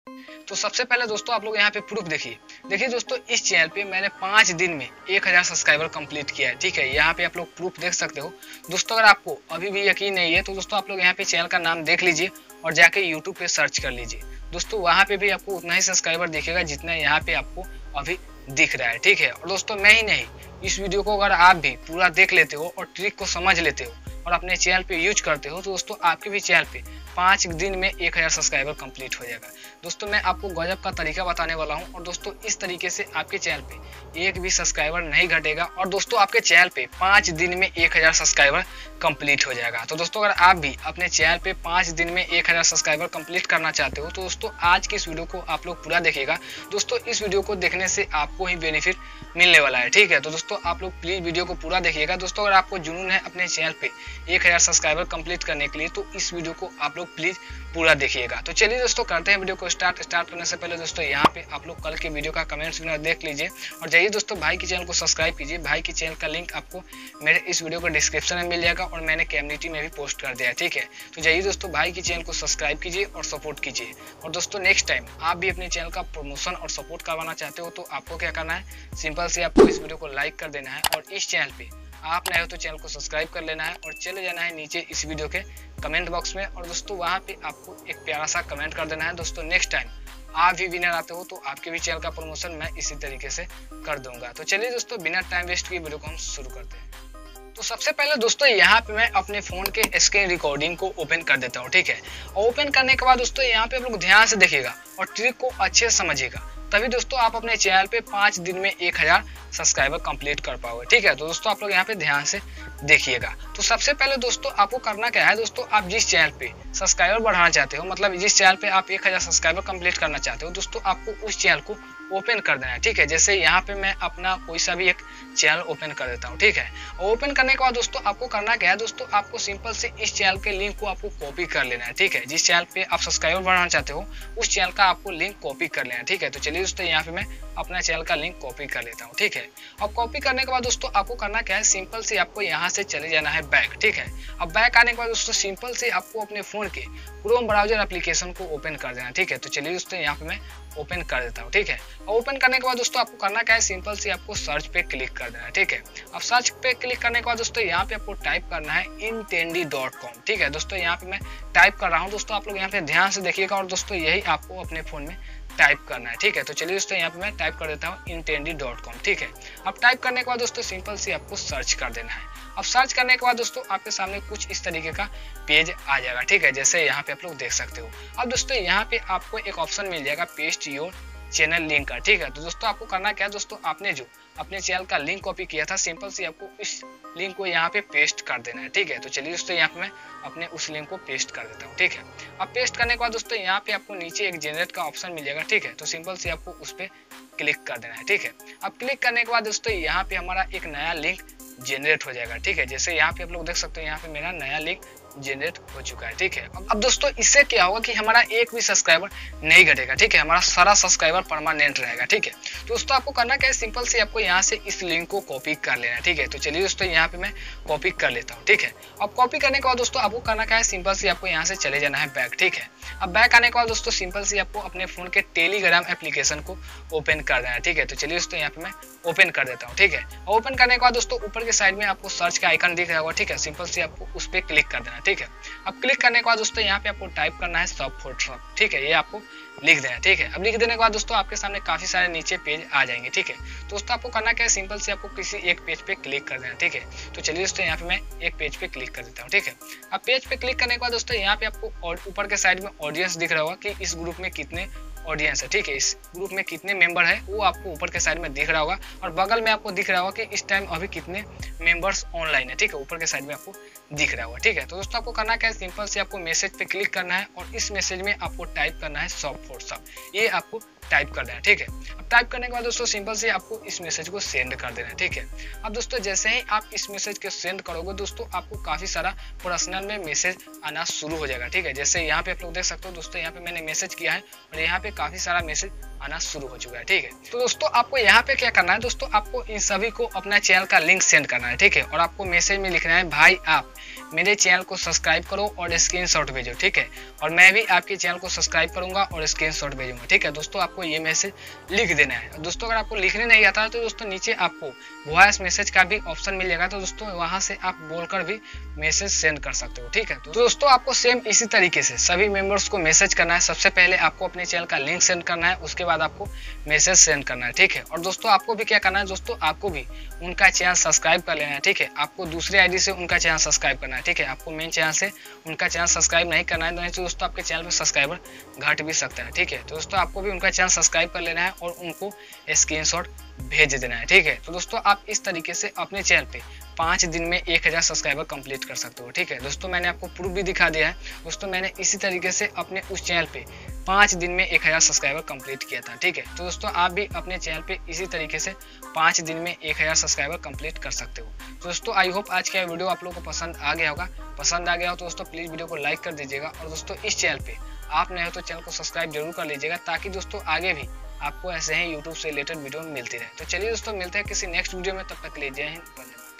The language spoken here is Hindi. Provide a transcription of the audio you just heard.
तो सबसे पहले दोस्तों आप लोग यहाँ पे प्रूफ देखिए दोस्तों, इस चैनल पे मैंने 5 दिन में 1000 सब्सक्राइबर कंप्लीट किया है। ठीक है, यहाँ पे आप लोग प्रूफ देख सकते हो दोस्तों। अगर आपको अभी भी यकीन नहीं है तो दोस्तों आप लोग यहाँ पे चैनल का नाम देख लीजिए और जाके यूट्यूब पे सर्च कर लीजिए दोस्तों। वहाँ पे भी आपको उतना ही सब्सक्राइबर दिखेगा जितना यहाँ पे आपको अभी दिख रहा है। ठीक है, और दोस्तों मैं ही नहीं, इस वीडियो को अगर आप भी पूरा देख लेते हो और ट्रिक को समझ लेते हो और अपने चैनल पे यूज करते हो तो दोस्तों आपके भी चैनल पे 5 दिन में 1000 सब्सक्राइबर कंप्लीट हो जाएगा दोस्तों। मैं आपको गजब का तरीका बताने वाला हूं और दोस्तों इस तरीके से आपके चैनल पे एक भी सब्सक्राइबर नहीं घटेगा और दोस्तों आपके चैनल पे 5 दिन में 1000 सब्सक्राइबर कंप्लीट हो जाएगा। तो दोस्तों अगर आप भी अपने चैनल पे 5 दिन में 1000 सब्सक्राइबर कंप्लीट करना चाहते हो तो दोस्तों आज की इस वीडियो को आप लोग पूरा देखिएगा दोस्तों। इस वीडियो को देखने से आपको ही बेनिफिट मिलने वाला है। ठीक है, तो दोस्तों आप लोग प्लीज वीडियो को पूरा देखिएगा दोस्तों। अगर आपको जुनून है अपने चैनल पे 1000 सब्सक्राइबर कंप्लीट करने के लिए तो इस वीडियो को आप लोग प्लीज पूरा देखिएगा। तो चलिए दोस्तों करते हैं वीडियो को स्टार्ट करने से पहले दोस्तों यहाँ पे आप लोग कल के वीडियो का कमेंट्स वगैरह देख लीजिए और जाइए दोस्तों भाई के चैनल को सब्सक्राइब कीजिए। भाई के चैनल का लिंक आपको मेरे इस वीडियो को डिस्क्रिप्शन में मिल जाएगा और मैंने कम्युनिटी में भी पोस्ट कर दिया है। ठीक है, तो जाइए दोस्तों भाई के चैनल को सब्सक्राइब कीजिए और सपोर्ट कीजिए। और दोस्तों नेक्स्ट टाइम आप भी अपने चैनल का प्रमोशन और सपोर्ट करवाना चाहते हो तो आपको क्या करना है, सिंपल से आपको इस वीडियो को लाइक कर देना है और इस चैनल पे आप नए हो तो चैनल को सब्सक्राइब कर लेना है और चले जाना है नीचे इस वीडियो के कमेंट बॉक्स में और दोस्तों वहां पे आपको एक प्यारा सा कमेंट कर देना है दोस्तों। नेक्स्ट टाइम आप भी विनर आते हो तो आपके भी चैनल का प्रमोशन मैं इसी तरीके से कर दूंगा। तो चलिए दोस्तों बिना टाइम वेस्ट किए वीडियो को हम शुरू करते हैं। तो सबसे पहले दोस्तों यहाँ पे मैं अपने फोन के स्क्रीन रिकॉर्डिंग को ओपन कर देता हूँ। ठीक है, और ओपन करने के बाद दोस्तों यहाँ पे आप लोग ध्यान से देखिएगा और ट्रिक को अच्छे से समझिएगा, तभी दोस्तों आप अपने चैनल पे 5 दिन में 1000 सब्सक्राइबर कंप्लीट कर पाओगे। ठीक है, तो दोस्तों आप लोग यहाँ पे ध्यान से देखिएगा। तो सबसे पहले दोस्तों आपको करना क्या है दोस्तों, आप जिस चैनल पे सब्सक्राइबर बढ़ाना चाहते हो, मतलब जिस चैनल पे आप 1000 सब्सक्राइबर कंप्लीट करना चाहते हो दोस्तों, आपको उस चैनल को ओपन कर देना है। ठीक है, जैसे यहाँ पे मैं अपना कोई सा भी एक चैनल ओपन कर देता हूँ। ठीक है, और ओपन करने के बाद दोस्तों आपको करना क्या है दोस्तों, आपको सिंपल से इस चैनल के लिंक को आपको कॉपी कर लेना है। ठीक है, जिस चैनल पे आप सब्सक्राइबर बढ़ाना चाहते हो उस चैनल का आपको लिंक कॉपी कर लेना है। ठीक है, तो चलिए दोस्तों यहाँ पे मैं अपना चैनल का लिंक कॉपी कर लेता हूँ। ठीक है, अब कॉपी करने के बाद दोस्तों आपको करना क्या है, सिंपल से आपको यहाँ से चले जाना है बैक। ठीक है, अब बैक आने के बाद दोस्तों सिंपल से आपको अपने फोन के क्रोम ब्राउजर एप्लीकेशन को ओपन कर देना है। ठीक है, तो चलिए दोस्तों यहाँ पे मैं ओपन कर देता हूँ। ठीक है, और ओपन करने के बाद दोस्तों आपको करना क्या है, सिंपल से आपको सर्च पे क्लिक कर देना है। ठीक है, अब सर्च पे क्लिक करने के बाद दोस्तों यहाँ पे आपको टाइप करना है intendi.com। ठीक है दोस्तों, यहाँ पे मैं टाइप कर रहा हूँ दोस्तों, आप लोग यहाँ पे ध्यान से देखिएगा और दोस्तों यही आपको अपने फोन में टाइप करना है। ठीक है, तो चलिए दोस्तों यहाँ पे मैं टाइप कर देता हूँ intendi.com। ठीक है, अब टाइप करने के बाद दोस्तों सिंपल से आपको सर्च कर देना है। अब सर्च करने के बाद दोस्तों आपके सामने कुछ इस तरीके का पेज आ जाएगा। ठीक है, जैसे यहाँ पे आप लोग देख सकते हो। अब दोस्तों यहाँ पे आपको एक ऑप्शन मिल जाएगा पेस्ट योर चैनल लिंक का। ठीक है, तो दोस्तों आपको करना क्या है दोस्तों, आपने जो अपने चैनल का लिंक कॉपी किया था सिंपल से आपको इस लिंक को यहाँ पे पेस्ट कर देना है। ठीक है, तो चलिए दोस्तों यहाँ पे मैं अपने उस लिंक को पेस्ट कर देता हूँ। ठीक है, अब पेस्ट करने के बाद दोस्तों यहाँ पे आपको नीचे एक जनरेट का ऑप्शन मिल जाएगा। ठीक है, तो सिंपल से आपको उस पर क्लिक कर देना है। ठीक है, अब क्लिक करने के बाद दोस्तों यहाँ पे हमारा एक नया लिंक जनरेट हो जाएगा। ठीक है, जैसे यहाँ पे आप लोग देख सकते हो यहाँ पे मेरा नया लिंक जनरेट हो चुका है। ठीक है, अब दोस्तों इससे क्या होगा कि हमारा एक भी सब्सक्राइबर नहीं घटेगा। ठीक है, हमारा सारा सब्सक्राइबर परमानेंट रहेगा। ठीक है, तो दोस्तों आपको करना क्या है, सिंपल से आपको यहाँ से इस लिंक को कॉपी कर लेना है। ठीक है, तो चलिए दोस्तों यहाँ पे मैं कॉपी कर लेता हूँ। ठीक है, अब कॉपी करने के बाद दोस्तों आपको करना क्या है, सिंपल से आपको यहाँ से चले जाना है बैक। ठीक है, अब बैक आने के बाद दोस्तों सिंपल से आपको अपने फोन के टेलीग्राम एप्लीकेशन को ओपन कर देना है। ठीक है, तो चलिए दोस्तों यहाँ पे मैं ओपन कर देता हूँ। ठीक है, ओपन करने के बाद दोस्तों ऊपर के साइड में आपको सर्च का आइकन दिख रहा होगा। ठीक है, सिंपल से आपको उस पर क्लिक कर देना है। ठीक है, अब क्लिक करने के बाद दोस्तों यहाँ पे आपको टाइप करना है सब फॉर ट्रक। ठीक है, ये आपको लिख देना है। ठीक है, अब लिख देने के बाद दोस्तों आपके सामने काफी सारे नीचे पेज आ जाएंगे। ठीक है, दोस्तों आपको करना क्या है, सिंपल से आपको किसी एक पेज पे क्लिक कर देना है। ठीक है, तो चलिए दोस्तों यहाँ पे मैं एक पेज पे क्लिक कर देता हूँ। ठीक है, अब पेज पे क्लिक करने के बाद दोस्तों यहाँ पे आपको और ऊपर के साइड में ऑडियंस दिख रहा होगा कि इस ग्रुप में कितने ऑडियंस है। ठीक है, इस ग्रुप में कितने मेंबर है वो आपको ऊपर के साइड में दिख रहा होगा और बगल में आपको दिख रहा होगा कि इस टाइम अभी कितने मेंबर्स ऑनलाइन है। ठीक है, ऊपर के साइड में आपको दिख रहा होगा। ठीक है, तो दोस्तों आपको करना क्या है, सिंपल से आपको मैसेज पे क्लिक करना है और इस मैसेज में आपको टाइप करना है सब फॉर सब। ये आपको टाइप कर देना, ठीक है। अब टाइप करने के बाद दोस्तों सिंपल से आपको इस मैसेज को सेंड कर देना है, ठीक है। अब दोस्तों जैसे ही आप इस मैसेज को सेंड करोगे दोस्तों आपको काफी सारा पर्सनल में मैसेज आना शुरू हो जाएगा, ठीक है। जैसे यहाँ पे आप लोग देख सकते हो दोस्तों, यहाँ पे मैंने मैसेज किया है और यहाँ पे काफी सारा मैसेज आना शुरू हो चुका है, ठीक है। तो दोस्तों आपको यहाँ पे क्या करना है दोस्तों, आपको इन सभी को अपना चैनल का लिंक सेंड करना है, ठीक है। और आपको मैसेज में लिखना है भाई आप मेरे चैनल को सब्सक्राइब करो और स्क्रीनशॉट भेजो, ठीक है। और मैं भी आपके चैनल को सब्सक्राइब करूंगा और स्क्रीनशॉट भेजूंगा, ठीक है। दोस्तों आपको ये मैसेज लिख देना है। दोस्तों अगर आपको लिखने नहीं आता है तो दोस्तों नीचे आपको वॉइस मैसेज का भी ऑप्शन मिल जाएगा, तो दोस्तों वहां से आप बोलकर भी मैसेज सेंड कर सकते हो, ठीक है। तो दोस्तों आपको सेम इसी तरीके से सभी मेंबर्स को मैसेज करना है। सबसे पहले आपको अपने चैनल का लिंक सेंड करना है, उसके बाद आपको मैसेज सेंड करना है, ठीक है। और दोस्तों आपको भी क्या करना है दोस्तों, आपको भी उनका चैनल सब्सक्राइब कर लेना है, ठीक है। आपको दूसरे आईडी से उनका चैनल सब्सक्राइब करना है, ठीक है। आपको मेन चैनल से उनका चैनल सब्सक्राइब नहीं करना है, नहीं तो दोस्तों आपके चैनल में सब्सक्राइबर घट भी सकता है, ठीक है। तो दोस्तों आपको भी उनका चैनल सब्सक्राइब कर लेना है और उनको स्क्रीनशॉट भेज देना है, ठीक है। तो दोस्तों आप इस तरीके से अपने चैनल पे 5 दिन में 1000 सब्सक्राइबर कंप्लीट कर सकते हो, ठीक है। दोस्तों मैंने आपको प्रूफ भी दिखा दिया है। दोस्तों मैंने इसी तरीके से अपने उस चैनल पे 5 दिन में 1000 सब्सक्राइबर कंप्लीट किया था, ठीक है। तो दोस्तों आप भी अपने चैनल पे इसी तरीके से 5 दिन में 1000 सब्सक्राइबर कंप्लीट कर सकते हो। तो दोस्तों आई होप आज का वीडियो आप लोगों को पसंद आ गया होगा। पसंद आ गया हो तो दोस्तों प्लीज वीडियो को लाइक कर दीजिएगा और दोस्तों इस चैनल पे आप नए हो तो चैनल को सब्सक्राइब जरूर कर लीजिएगा, ताकि दोस्तों आगे भी आपको ऐसे ही यूट्यूब से रिलेटेड वीडियो मिलती रहे। तो चलिए दोस्तों मिलते हैं किसी नेक्स्ट वीडियो में, तब तक के लिए जय हिंद, धन्यवाद।